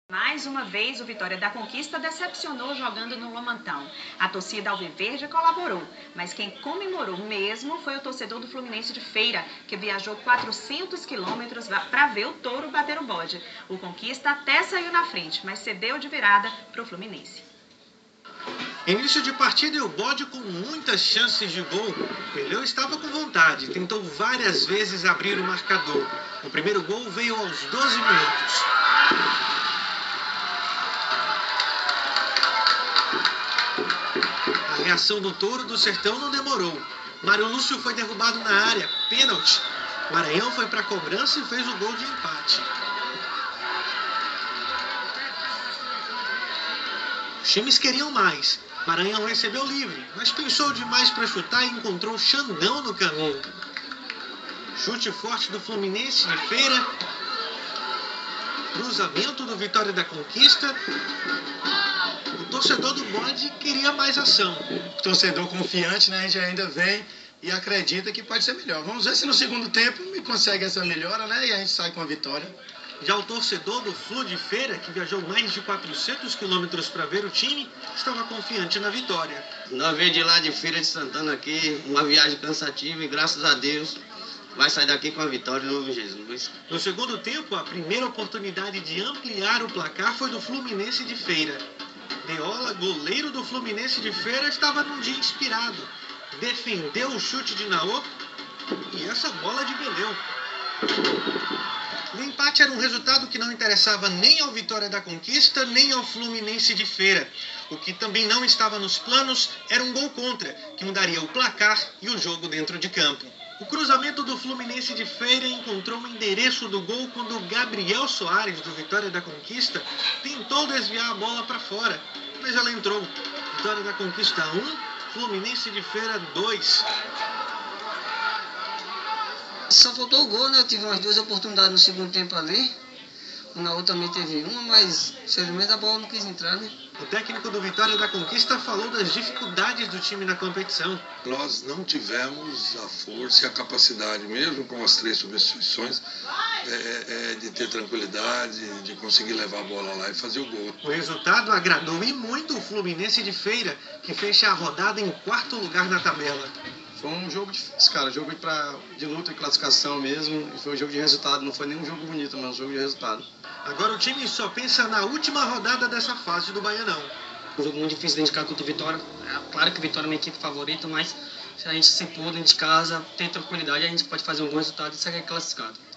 Mais uma vez, o Vitória da Conquista decepcionou jogando no Lomantão. A torcida alviverde colaborou, mas quem comemorou mesmo foi o torcedor do Fluminense de Feira, que viajou 400 quilômetros para ver o touro bater o bode. O Conquista até saiu na frente, mas cedeu de virada para o Fluminense. Início de partida e o bode com muitas chances de gol. Peleu estava com vontade, tentou várias vezes abrir o marcador. O primeiro gol veio aos 12 minutos. A reação do touro do Sertão não demorou. Mário Lúcio foi derrubado na área, pênalti. Maranhão foi para a cobrança e fez o gol de empate. Os times queriam mais. Maranhão recebeu livre, mas pensou demais para chutar e encontrou Xandão no caminho. Chute forte do Fluminense de Feira. Cruzamento do Vitória da Conquista. O torcedor do bode queria mais ação. O torcedor confiante, né? A gente ainda vem e acredita que pode ser melhor. Vamos ver se no segundo tempo consegue essa melhora, né? E a gente sai com a vitória. Já o torcedor do Flu de Feira, que viajou mais de 400 quilômetros para ver o time, estava confiante na vitória. Nós veio de lá de Feira de Santana aqui, uma viagem cansativa e graças a Deus vai sair daqui com a vitória em nome de Jesus. No segundo tempo, a primeira oportunidade de ampliar o placar foi do Fluminense de Feira. Deola, goleiro do Fluminense de Feira, estava num dia inspirado. Defendeu o chute de Naô e essa bola de Beleu. O empate era um resultado que não interessava nem ao Vitória da Conquista, nem ao Fluminense de Feira. O que também não estava nos planos era um gol contra, que mudaria o placar e o jogo dentro de campo. O cruzamento do Fluminense de Feira encontrou o endereço do gol quando Gabriel Soares, do Vitória da Conquista, tentou desviar a bola para fora, mas ela entrou. Vitória da Conquista 1, Fluminense de Feira 2. Só faltou o gol, né? Eu tive umas duas oportunidades no segundo tempo ali. O Naú também teve uma, mas infelizmente a bola não quis entrar, né? O técnico do Vitória da Conquista falou das dificuldades do time na competição. Nós não tivemos a força e a capacidade, mesmo com as 3 substituições, de ter tranquilidade, de conseguir levar a bola lá e fazer o gol. O resultado agradou e muito o Fluminense de Feira, que fecha a rodada em 4º lugar na tabela. Foi um jogo difícil, cara. Jogo de luta e classificação mesmo. E foi um jogo de resultado. Não foi nem um jogo bonito, mas um jogo de resultado. Agora o time só pensa na última rodada dessa fase do Baianão. Um jogo muito difícil dentro de casa contra o Vitória. Claro que o Vitória é uma equipe favorita, mas se a gente se impor dentro de casa, ter tranquilidade, a gente pode fazer um bom resultado e sair classificado.